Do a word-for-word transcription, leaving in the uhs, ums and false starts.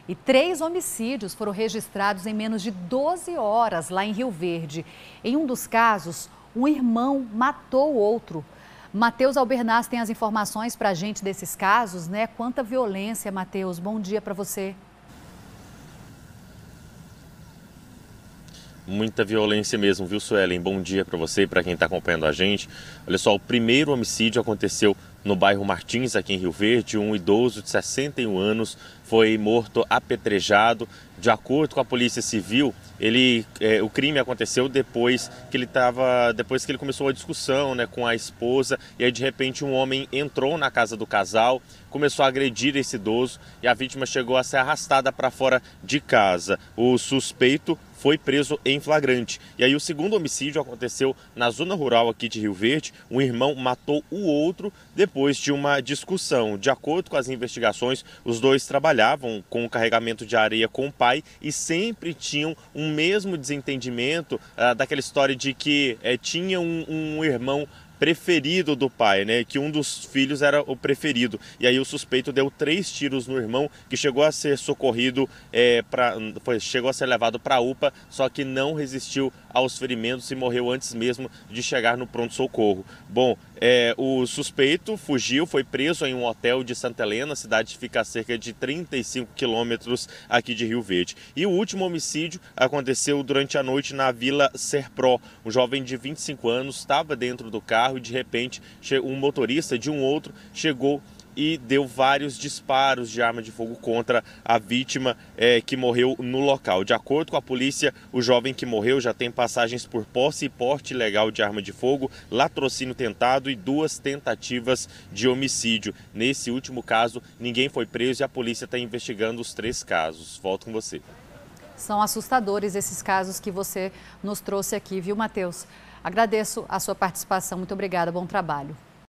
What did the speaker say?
E três homicídios foram registrados em menos de doze horas lá em Rio Verde. Em um dos casos, um irmão matou o outro. Matheus Albernaz tem as informações para a gente desses casos, né? Quanta violência, Matheus. Bom dia para você. Muita violência mesmo, viu, Suelen? Bom dia para você e para quem está acompanhando a gente. Olha só, o primeiro homicídio aconteceu no bairro Martins, aqui em Rio Verde. Um idoso de sessenta e um anos foi morto apedrejado. De acordo com a Polícia Civil, ele, é, o crime aconteceu depois que ele tava, depois que ele começou a discussão, né, com a esposa, e aí de repente um homem entrou na casa do casal, começou a agredir esse idoso e a vítima chegou a ser arrastada para fora de casa. O suspeito foi preso em flagrante. E aí o segundo homicídio aconteceu na zona rural aqui de Rio Verde. Um irmão matou o outro depois de uma discussão. De acordo com as investigações, os dois trabalhavam com o carregamento de areia com o pai e sempre tinham um mesmo desentendimento, uh, daquela história de que uh, tinha um, um irmão preferido do pai, né? Que um dos filhos era o preferido. E aí o suspeito deu três tiros no irmão, que chegou a ser socorrido, é, pra, foi, chegou a ser levado para a U P A, só que não resistiu aos ferimentos e morreu antes mesmo de chegar no pronto-socorro. Bom, é, o suspeito fugiu, foi preso em um hotel de Santa Helena, a cidade fica a cerca de trinta e cinco quilômetros aqui de Rio Verde. E o último homicídio aconteceu durante a noite na Vila Serpro. Um jovem de vinte e cinco anos estava dentro do carro e de repente um motorista de um outro chegou e deu vários disparos de arma de fogo contra a vítima, é, que morreu no local. De acordo com a polícia, o jovem que morreu já tem passagens por posse e porte ilegal de arma de fogo, latrocínio tentado e duas tentativas de homicídio. Nesse último caso, ninguém foi preso e a polícia está investigando os três casos. Volto com você. São assustadores esses casos que você nos trouxe aqui, viu, Matheus? Agradeço a sua participação. Muito obrigada. Bom trabalho.